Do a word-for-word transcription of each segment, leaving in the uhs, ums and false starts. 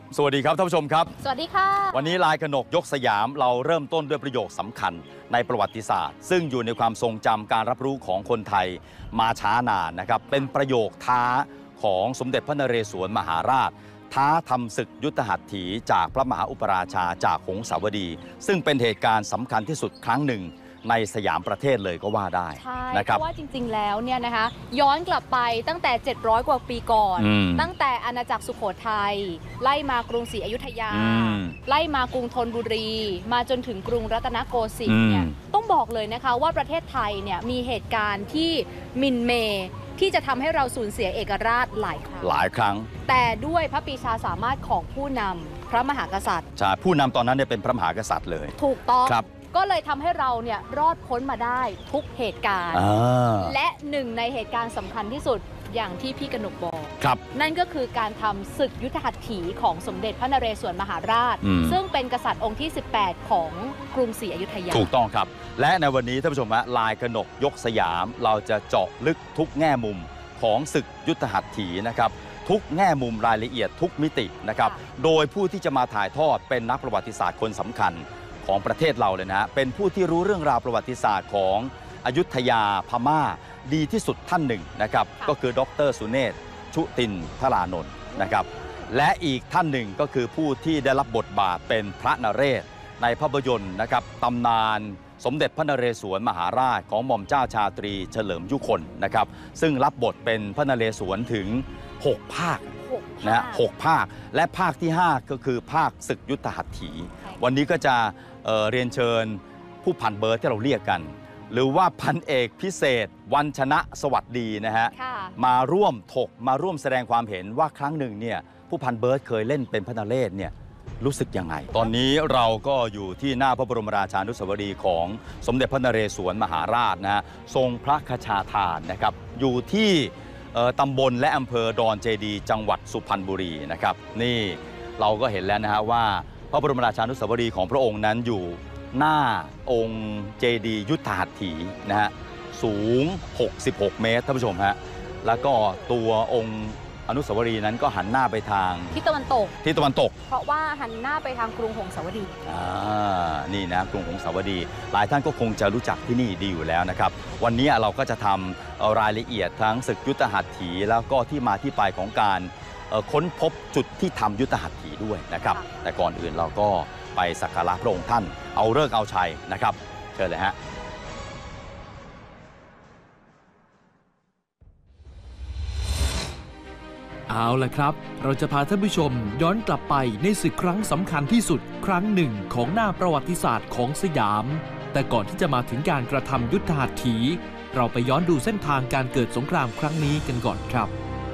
สวัสดีครับท่านผู้ชมครับสวัสดีค่ะวันนี้ลายกนกยกสยามเราเริ่มต้นด้วยประโยคสำคัญในประวัติศาสตร์ซึ่งอยู่ในความทรงจำการรับรู้ของคนไทยมาช้านานนะครับเป็นประโยคท้าของสมเด็จพระนเรศวรมหาราชท้าทำศึกยุทธหัตถีจากพระมหาอุปราชาจากหงสาวดี ซึ่งเป็นเหตุการณ์สำคัญที่สุดครั้งหนึ่งในสยามประเทศเลยก็ว่าได้ใช่นะครับเพราะว่าจริงๆแล้วเนี่ยนะคะย้อนกลับไปตั้งแต่เจ็ดร้อยกว่าปีก่อนตั้งแต่อาณาจักรสุโขทัยไล่มากรุงศรีอยุธยาไล่มากรุงธนบุรีมาจนถึงกรุงรัตนโกสินทร์เนี่ยต้องบอกเลยนะคะว่าประเทศไทยเนี่ยมีเหตุการณ์ที่มินเมย์ที่จะทำให้เราสูญเสียเอกราชหลายครั้งหลายครั้งแต่ด้วยพระปรีชาสามารถของผู้นำพระมหากษัตริย์ใช่ผู้นำตอนนั้นเนี่ยเป็นพระมหากษัตริย์เลยถูกต้องครับก็เลยทำให้เราเนี่ยรอดพ้นมาได้ทุกเหตุการณ์และหนึ่งในเหตุการณ์สำคัญที่สุดอย่างที่พี่กนกบอกนั่นก็คือการทำศึกยุทธหัตถีของสมเด็จพระนเรศวรมหาราชซึ่งเป็นกษัตริย์องค์ที่สิบแปดของกรุงศรีอยุธยาถูกต้องครับและในวันนี้ท่านผู้ชมฮะลายกนกยกสยามเราจะเจาะลึกทุกแง่มุมของศึกยุทธหัตถีนะครับทุกแง่มุมรายละเอียดทุกมิตินะครับโดยผู้ที่จะมาถ่ายทอดเป็นนักประวัติศาสตร์คนสำคัญของประเทศเราเลยนะฮะเป็นผู้ที่รู้เรื่องราวประวัติศาสตร์ของอยุธยาพม่าดีที่สุดท่านหนึ่งนะครับก็คือดร.สุเนศชุตินทรานนท์นะครับและอีกท่านหนึ่งก็คือผู้ที่ได้รับบทบาทเป็นพระนเรศในภาพยนตร์นะครับตำนานสมเด็จพระนเรศวรมหาราชของหม่อมเจ้าชาตรีเฉลิมยุคนนะครับซึ่งรับบทเป็นพระนเรศวรถึงหกภาคนะหกภาคและภาคที่ห้าก็คือภาคศึกยุทธหัตถีวันนี้ก็จะเอ่อเรียนเชิญผู้พันเบิร์ดที่เราเรียกกันหรือว่าพันเอกพิเศษวันชนะสวัสดีนะฮะมาร่วมถกมาร่วมแสดงความเห็นว่าครั้งหนึ่งเนี่ยผู้พันเบิร์ดเคยเล่นเป็นพระนเรศเนี่ยรู้สึกยังไงตอนนี้เราก็อยู่ที่หน้าพระบรมราชานุสาวรีย์ของสมเด็จพระนเรศวรมหาราชนะฮะทรงพระคชาทานนะครับอยู่ที่ตำบลและอำเภอดอนเจดีจังหวัดสุพรรณบุรีนะครับนี่เราก็เห็นแล้วนะฮะว่าพระบรมราชานุสาวรีย์ของพระองค์นั้นอยู่หน้าองค์เจดียุทธหัตถีนะฮะสูงหกสิบหกเมตรท่านผู้ชมฮะแล้วก็ตัวองค์อนุสาวรีย์นั้นก็หันหน้าไปทางทิศตะวันตกทิศตะวันตกเพราะว่าหันหน้าไปทางกรุงหงสาวดีอ่านี่นะกรุงหงสาวดีหลายท่านก็คงจะรู้จักที่นี่ดีอยู่แล้วนะครับวันนี้เราก็จะทำรายละเอียดทั้งศึกยุทธหัตถีแล้วก็ที่มาที่ไปของการค้นพบจุดที่ทำยุทธหัตถีด้วยนะครับแต่ก่อนอื่นเราก็ไปสักการะพระองค์ท่านเอาฤกษ์เอาชัยนะครับเชิญเลยฮะเอาล่ะครับเราจะพาท่านผู้ชมย้อนกลับไปในศึกครั้งสำคัญที่สุดครั้งหนึ่งของหน้าประวัติศาสตร์ของสยามแต่ก่อนที่จะมาถึงการกระทำยุทธหัตถีเราไปย้อนดูเส้นทางการเกิดสงครามครั้งนี้กันก่อนครับ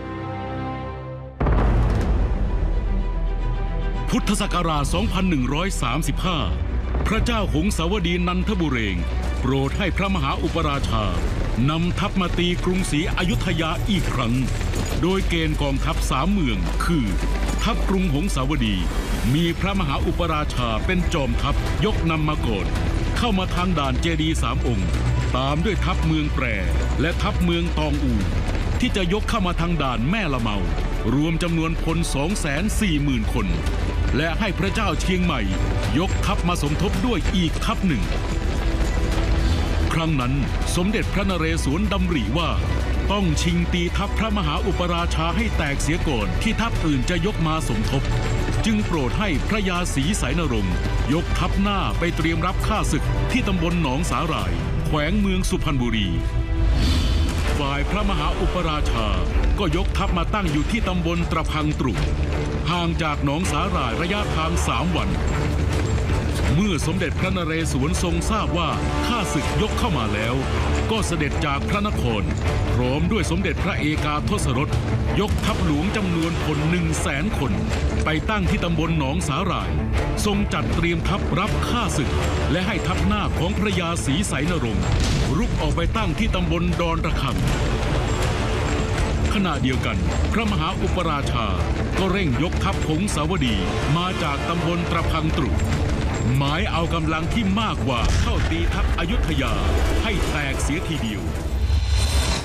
พุทธศักราช สองพันหนึ่งร้อยสามสิบห้า พระเจ้าหงสาวดีนันทบุเรงโปรดให้พระมหาอุปราชานำทัพมาตีกรุงศรีอยุธยาอีกครั้งโดยเกณฑ์กองทัพสามเมืองคือทัพกรุงหงสาวดีมีพระมหาอุปราชาเป็นจอมทัพยกนำมาก่อนเข้ามาทางด่านเจดีย์สามองค์ตามด้วยทัพเมืองแปรและทัพเมืองตองอูที่จะยกเข้ามาทางด่านแม่ละเมารวมจำนวนพล สองแสนสี่หมื่น คนและให้พระเจ้าเชียงใหม่ยกทัพมาสมทบด้วยอีกทัพหนึ่งครั้งนั้นสมเด็จพระนเรศวรดำริว่าต้องชิงตีทัพพระมหาอุปราชาให้แตกเสียก่อนที่ทัพอื่นจะยกมาสมทบจึงโปรดให้พระยาศรีสายนรงค์ยกทัพหน้าไปเตรียมรับข้าศึกที่ตำบลหนองสาหร่ายแขวงเมืองสุพรรณบุรีฝ่ายพระมหาอุปราชาก็ยกทัพมาตั้งอยู่ที่ตำบลตระพังตรุห่างจากหนองสาหร่ายระยะทางสามวันเมื่อสมเด็จพระนเรศวรทรงทราบว่าข้าศึกยกเข้ามาแล้วก็เสด็จจากพระนครพร้อมด้วยสมเด็จพระเอกาทศรสยกทัพหลวงจำนวนพลหนึ่งแสนคนไปตั้งที่ตำบลหนองสาหร่ายทรงจัดเตรียมทัพรับข้าศึกและให้ทัพหน้าของพระยาศรีสายนรงค์รุกออกไปตั้งที่ตำบลดอนระฆังขณะเดียวกันพระมหาอุปราชาก็เร่งยกทัพหงสาวดีมาจากตำบลตระพังตรุหมายเอากำลังที่มากกว่าเข้าตีทัพอยุธยาให้แตกเสียทีเดียว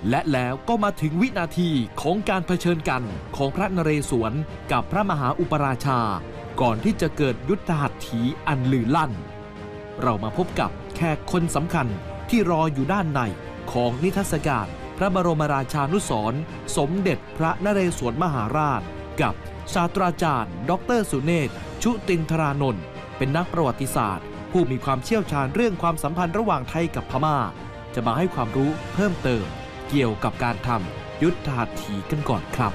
และแล้วก็มาถึงวินาทีของการเผชิญกันของพระนเรศวรกับพระมหาอุปราชาก่อนที่จะเกิดยุทธหัตถีอันลือลั่นเรามาพบกับแขกคนสำคัญที่รออยู่ด้านในของนิทรรศการพระบรมราชานุสรณ์สมเด็จพระนเรศวรมหาราชกับศาสตราจารย์ดรสุเนศ ชุตินทรานนท์เป็นนักประวัติศาสตร์ผู้มีความเชี่ยวชาญเรื่องความสัมพันธ์ระหว่างไทยกับพม่าจะมาให้ความรู้เพิ่มเติมเกี่ยวกับการทำยุทธหัตถีกันก่อนครับ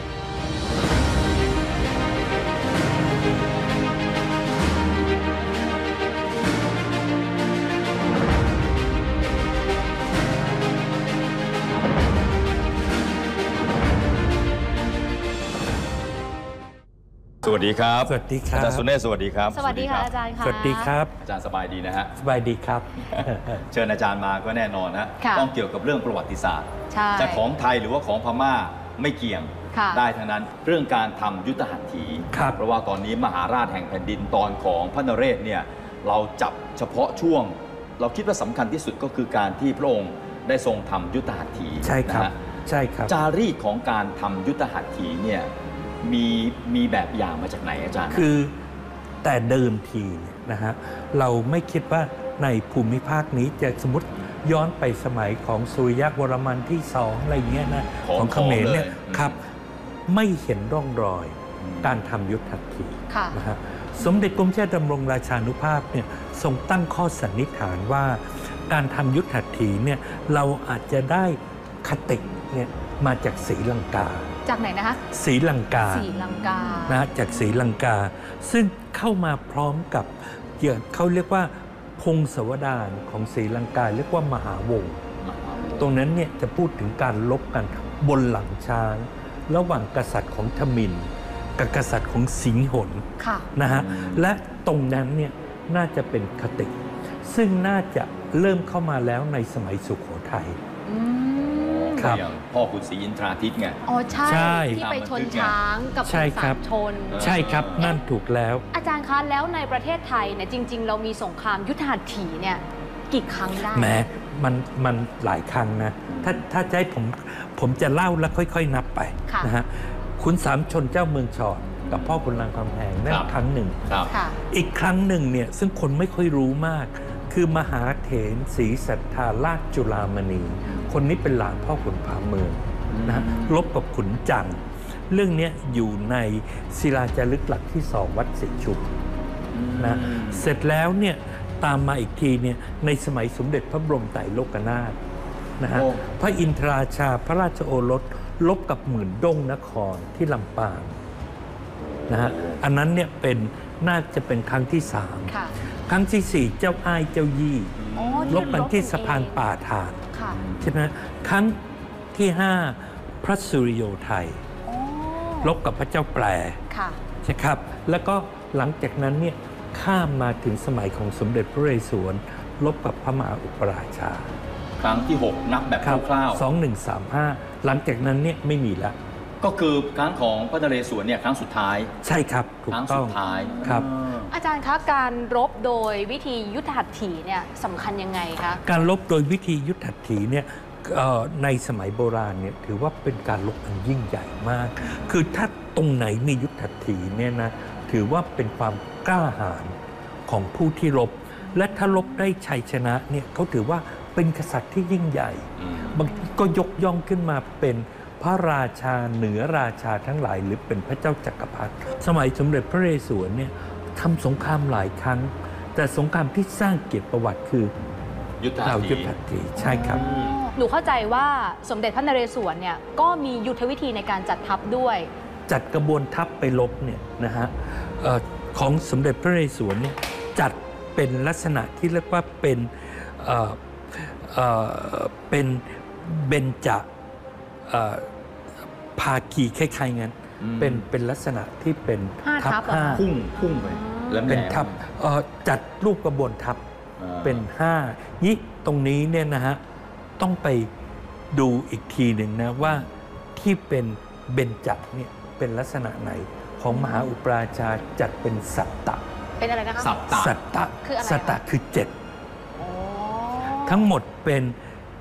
สวัสดีครับสวัสดีครับอาจารย์สุเนศสวัสดีครับสวัสดีค่ะอาจารย์ค่ะสวัสดีครับอาจารย์สบายดีนะฮะสบายดีครับเชิญอาจารย์มาก็แน่นอนฮะค่ะต้องเกี่ยวกับเรื่องประวัติศาสตร์ใช่จะของไทยหรือว่าของพม่าไม่เกี่ยงค่ะได้ทั้งนั้นเรื่องการทำยุทธหัตถีครับเพราะว่าตอนนี้มหาราชแห่งแผ่นดินตอนของพระนเรศเนี่ยเราจับเฉพาะช่วง เราคิดว่าสำคัญที่สุดก็คือการที่พระองค์ได้ทรงทำยุทธหัตถีใช่ครับนะฮะใช่ครับจารีตของการทำยุทธหัตถีเนี่ยมีมีแบบอย่างมาจากไหนอาจารย์คือแต่เดิมทีเนี่ยนะฮะเราไม่คิดว่าในภูมิภาคนี้จะสมมติย้อนไปสมัยของสุริยะวรมันที่สองอะไรเงี้ยนะของของเขมรเนี่ยของเลยครับไม่เห็นร่องรอยการทำยุทธหัตถีค่ะนะฮะสมเด็จกรมเจ้าดำรงราชานุภาพเนี่ยทรงตั้งข้อสันนิษฐานว่าการทำยุทธหัตถีเนี่ยเราอาจจะได้คติเนี่ยมาจากศรีลังกาจากไหนนะคะศรีลังกาศรีลังกานะจากศรีลังกา ซึ่งเข้ามาพร้อมกับเกี่ยวเขาเรียกว่าพงศาวดารของศรีลังกาเรียกว่ามหาวงศ์ตรงนั้นเนี่ยจะพูดถึงการลบกันบนหลังช้างระหว่างกษัตริย์ของทมิฬกับกษัตริย์ของสิงหนค่ะนะฮะและตรงนั้นเนี่ยน่าจะเป็นคติ ซึ่งน่าจะเริ่มเข้ามาแล้วในสมัยสุโขทัยอืมครับอย่างพ่อขุนศรีอินทราทิตย์ไงอ๋อใช่ใช่ที่ไปชนช้างกับใช่คนครัสาบมชนใช่ครับนั่นถูกแล้วอาจารย์คะแล้วในประเทศไทยเนี่ยจริง ๆ เรามีสงครามยุทธหัตถีเนี่ยกี่ครั้งได้แหม้มันมันหลายครั้งนะ ถ้าถ้าจะให้ผมผมจะเล่าแล้วค่อยๆนับไปค่ะนะฮะคุณสามชนเจ้าเมืองชอดกับพ่อคุณรามคำแหงนั่นครับครั้งหนึ่งครับค่ะอีกครั้งหนึ่งเนี่ยซึ่งคนไม่ค่อยรู้มาก คือมหาเถรศรีสัทธาราชจุฬามณี คนนี้เป็นหลานพ่อขุนผาเมืองนะฮะลบกับขุนจันทร์เรื่องนี้อยู่ในศิลาจารึกหลักที่สองวัดศรีชุมนะเสร็จแล้วเนี่ยตามมาอีกทีเนี่ยในสมัยสมเด็จพระบรมไตรโลกนาถนะฮะโอ้พระอินทราชาพระราชโอรสลบกับหมื่นด้งนครที่ลำปางนะฮะอันนั้นเนี่ยเป็นน่าจะเป็นครั้งที่สามค่ะครั้งที่สี่เจ้าอ้ายเจ้ายี่อ๋อลบกันที่เองสะพานป่าฐานค่ะใช่ไหมครั้งที่ห้าพระสุริโยไทยอ๋อลบกับพระเจ้าแปรค่ะใช่ครับ แล้วก็หลังจากนั้นเนี่ยข้ามมาถึงสมัยของสมเด็จพระนเรศวรลบกับพระมหาอุปราชาครั้งที่ หก นับแบบคร่าวสองหนึ่งสามห้าหลังจากนั้นเนี่ยไม่มีละๆก็คือครั้งของพระนเรศวรเนี่ยครั้งสุดท้ายใช่ครับถูคกรั้งต้สุองดท้ายครับอ่าอาจารย์คะการรบโดยวิธียุทธหัตถีเนี่ยสำคัญยังไงคะการลบโดยวิธียุทธหัตถีเนี่ยเอ่อในสมัยโบราณเนี่ยถือว่าเป็นการลบอันยิ่งใหญ่มาก คือถ้าตรงไหนมียุทธหัตถีเนี่ยนะถือว่าเป็นความกล้าหาญของผู้ที่รบ และถ้ารบได้ชัยชนะเนี่ยเขาถือว่าเป็นกษัตริย์ที่ยิ่งใหญ่อืมบางทีก็ยกย่องขึ้นมาเป็นพระราชาเหนือราชาทั้งหลาย หรือเป็นพระเจ้าจักรพรรดิสมัยสมเด็จพระนเรศวรเนี่ยทำสงครามหลายครั้ง แต่สงครามที่สร้างเกียรติประวัติคือยุทธหัเราตยุถีทธหัตถีใช่ครับหนูเข้าใจว่าสมเด็จพระนเรศวรเนี่ยก็มียุทธวิธีในการจัดทัพด้วยจัดกระบวนทัพไปรบเนี่ยนะฮะเอ่อของสมเด็จพระนเรศวรเนี่ยจัดเป็นลักษณะที่เรียกว่าเป็นเอ่อเอ่อเป็นเบญจเอ่อภาคีคล้ายๆงั้นอืมเป็นเป็นลักษณะที่เป็นห้าทัพเหรอห้าคะพุ่งพุ่งไปแล้วเป็นทัพเอ่อจัดรูปกระบวนทัพอ่าเป็นห้ายี่ตรงนี้เนี่ยนะฮะต้องไปดูอีกทีหนึ่งนะว่าที่เป็นเบญจเนี่ยเป็นลักษณะไหนของมหาอุปราชาจัดเป็นสัตตะเป็นอะไรนะคะสัตตะสัตตะคืออะไรคะสัตตะคือเจ็ดอ๋อทั้งหมดเป็น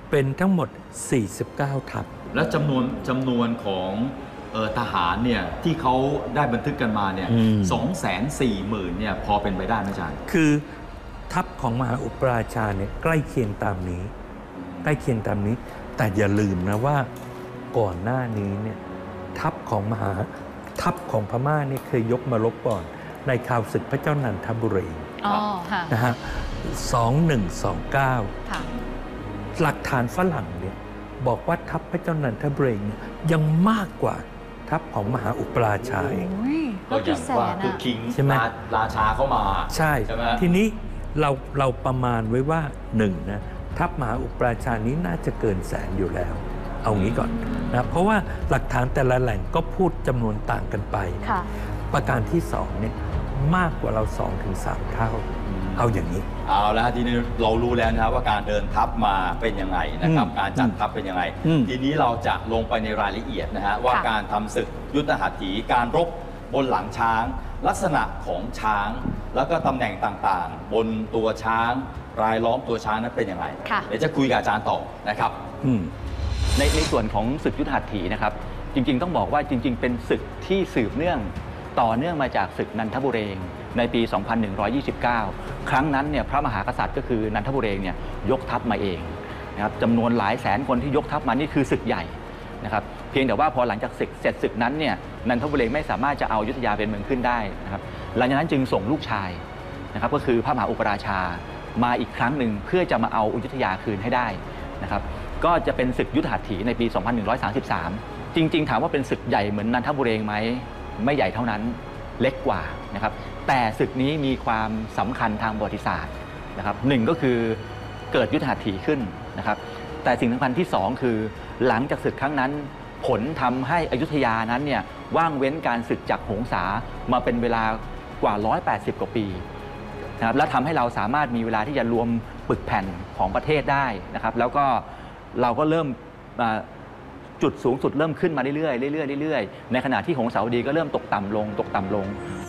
เป็นทั้งหมดสี่สิบเก้าทัพและจำนวนจำนวนของเอ่อทหารเนี่ยที่เขาได้บันทึกกันมาเนี่ยอืมสองแสนสี่หมื่นเนี่ยพอเป็นไปได้ไหมอาจารย์คือทัพของมหาอุปราชาเนี่ยใกล้เคียงตามนี้ ใกล้เคียงตามนี้ แต่อย่าลืมนะว่าก่อนหน้านี้เนี่ยทัพของมหาทัพของพม่าเนี่ยเคยยกมารบก่อนในข่าวศึกพระเจ้านันทบุรีอ๋อค่ะนะฮะสองหนึ่งสองเก้าค่ะหลักฐานฝรั่งเนี่ยบอกว่าทัพพระเจ้านันทบุรีเนี่ยยังมากกว่าทัพของมหาอุปราชาเองโอ้ยก็อย่างว่าคือคิงใช่ไหมราราชาเข้ามาใช่ใช่ไหมทีนี้เราเราประมาณไว้ว่าหนึ่งนะทัพมหาอุปราชานี้น่าจะเกินแสนอยู่แล้ว เอางี้ก่อนนะเพราะว่าหลักฐานแต่ละแหล่งก็พูดจำนวนต่างกันไปค่ะประการที่สองเนี่ยมากกว่าเราสองถึงสามเท่า เอาอย่างนี้เอาแล้วทีนี้เรารู้แล้วนะครับว่าการเดินทัพมาเป็นยังไงนะครับอืมการจัดทัพเป็นยังไงอืมทีนี้เราจะลงไปในรายละเอียดนะฮะว่าค่ะการทำศึกยุทธหัตถีการรบบนหลังช้าง ลักษณะของช้าง แล้วก็ตำแหน่งต่างๆ บนตัวช้าง รายล้อมตัวช้างนั้นเป็นยังไงค่ะเดี๋ยวจะคุยกับอาจารย์ต่อนะครับอืมในในส่วนของศึกยุทธหัตถีนะครับจริงๆต้องบอกว่าจริง ๆ เป็นศึกที่สืบเนื่องต่อเนื่องมาจากศึกนันทบุเรงในปี สองพันหนึ่งร้อยยี่สิบเก้า ครั้งนั้นเนี่ยพระมหากษัตริย์ก็คือนันทบุเรงเนี่ยยกทัพมาเองนะครับจำนวนหลายแสนคนที่ยกทัพมานี่คือศึกใหญ่นะครับเพียงแต่ว่าพอหลังจากศึกเสร็จศึกนั้นเนี่ยนันทบุเรงไม่สามารถจะเอาอยุธยาเป็นเมืองขึ้นได้นะครับหลังจากนั้นจึงส่งลูกชายนะครับก็คือพระมหาอุปราชามาอีกครั้งหนึ่งเพื่อจะมาเอาอยุธยาคืนให้ได้นะครับก็จะเป็นศึกยุทธหัตถีในปี สองพันหนึ่งร้อยสามสิบสาม จริงๆถามว่าเป็นศึกใหญ่เหมือนนันทบุเรงไหมไม่ใหญ่เท่านั้นเล็กกว่านะครับแต่ศึกนี้มีความสำคัญทางประวัติศาสตร์นะครับหนึ่งก็คือเกิดยุทธหัตถีขึ้นนะครับแต่สิ่งสำคัญที่สองคือหลังจากศึกครั้งนั้นผลทำให้อยุธยานั้นเนี่ยว่างเว้นการศึกจากหงสามาเป็นเวลากว่าหนึ่งร้อยแปดสิบกว่าปีนะครับและทำให้เราสามารถมีเวลาที่จะรวมปึกแผ่นของประเทศได้นะครับแล้วก็เราก็เริ่มจุดสูงสุดเริ่มขึ้นมาเรื่อยๆเรื่อยๆเรื่อยๆในขณะที่หงสาวดีก็เริ่มตกต่ำลงตกต่ำลง